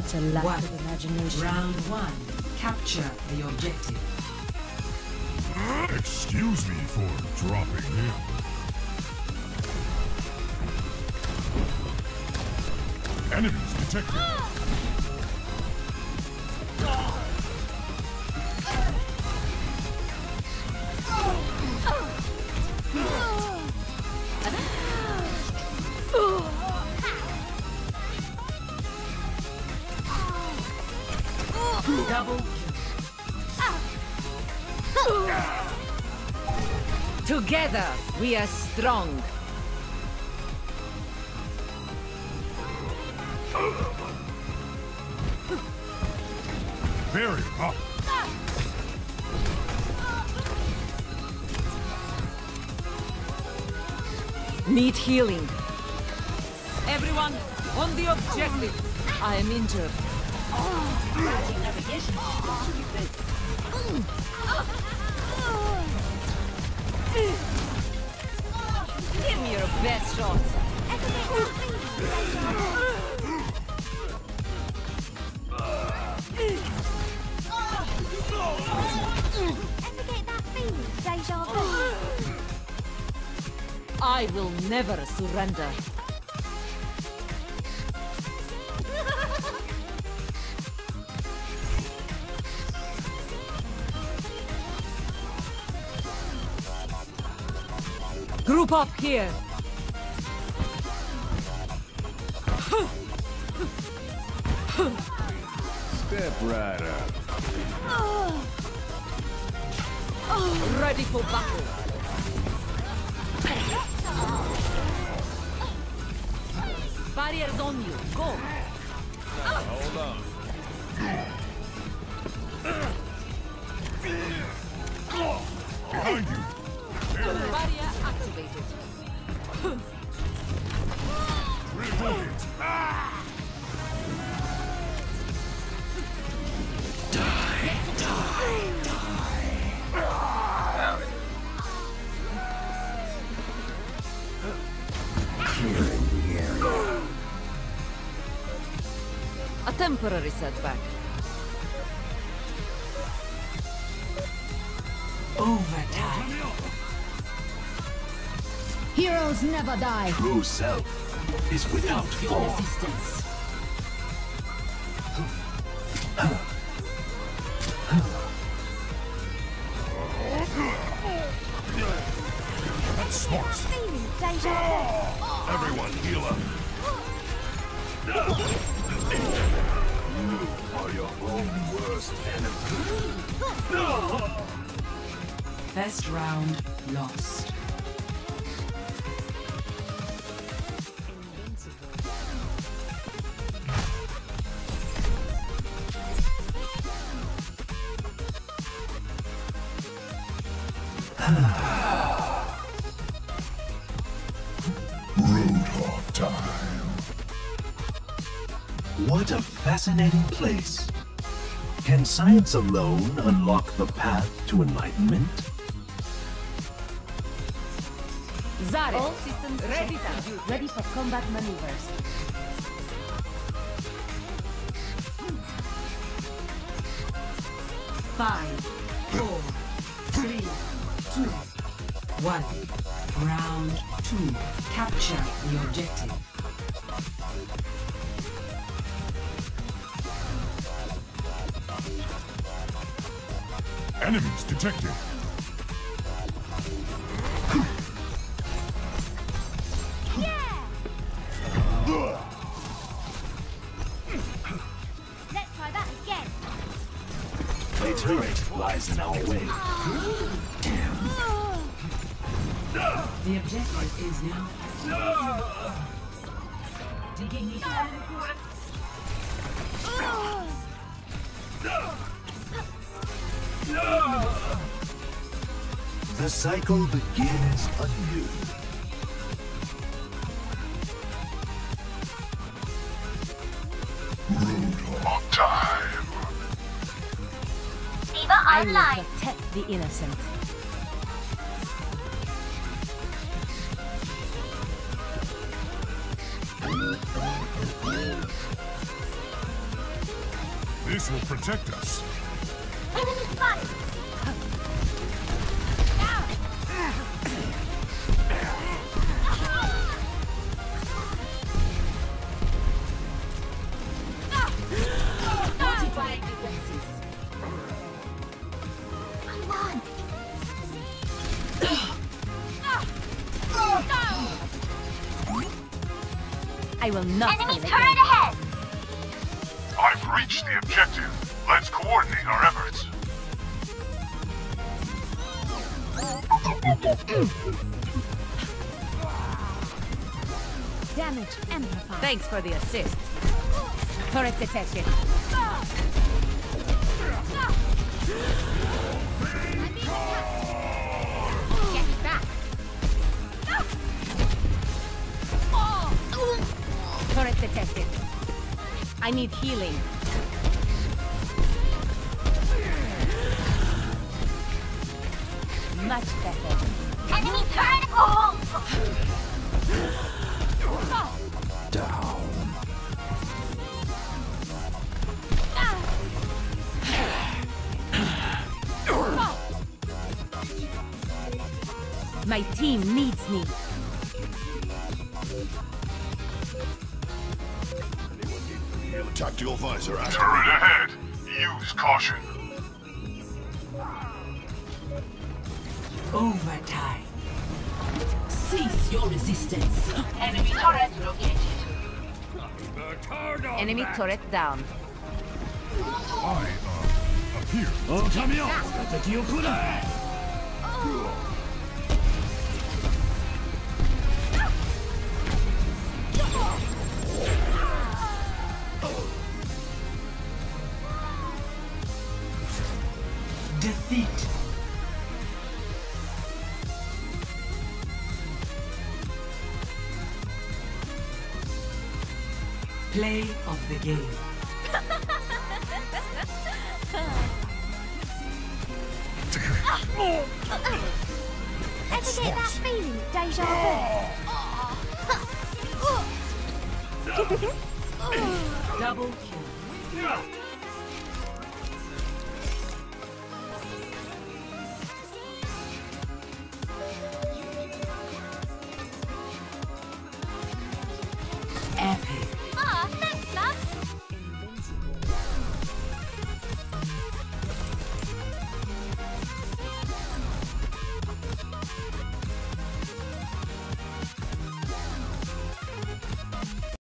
It's a lack of imagination. Round one. Capture the objective. Excuse me for dropping in. Enemies detected. Double. Together, we are strong. Very hot. Need healing. Everyone, on the objective. I am injured. Give me your best shot. I will never surrender. Group up here. Step right up. Ready for battle. Barriers on you. Go. Hold on. Behind you. Barrier activated. Remove it. A temporary setback. Overtime. Heroes never die. True self is without flaw. Resistance. That's smart. Everyone heal up. You are your own worst enemy. First round lost. Roadhog time. What a fascinating place. Can science alone unlock the path to enlightenment? Zare, All systems ready checked. for you. Ready for combat maneuvers. Five, four, three, two, one. Round two. Capture the objective. Enemies detected. Let's try that again. A turret lies in our way. The objective is now digging into The cycle begins anew. Roadhog time. Diva I will online. protect the innocent. This will protect us. Enemy spotted! Fortifying defenses. Come on! I will not Enemy fail turret again. ahead! I've reached the objective. Let's coordinate our efforts. Damage amplified. Thanks for the assist. Turret detected. Get back. Turret detected. I need healing. Much better. Enemy turret! Oh! My team needs me. Tactical visor activated. Turret ahead. Use caution. Overtime. Cease your resistance. Enemy turret located. Enemy turret down. I, appear. Defeat. Play of the game. Ever get that feeling? Deja vu? Double kill.